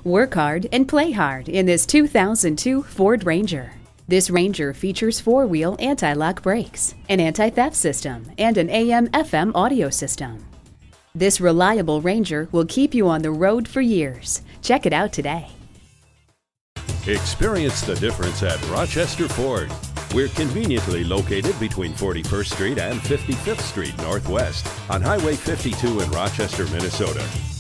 Work hard and play hard in this 2002 Ford Ranger. This Ranger features four-wheel anti-lock brakes, an anti-theft system, and an AM/FM audio system. This reliable Ranger will keep you on the road for years. Check it out today. Experience the difference at Rochester Ford. We're conveniently located between 41st Street and 55th Street Northwest on Highway 52 in Rochester, Minnesota.